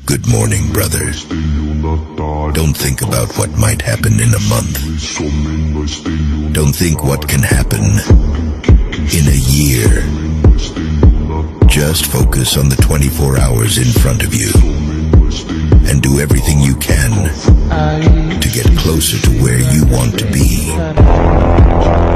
Good morning, brother. Don't think about what might happen in a month. Don't think what can happen in a year. Just focus on the 24 hours in front of you and do everything you can to get closer to where you want to be.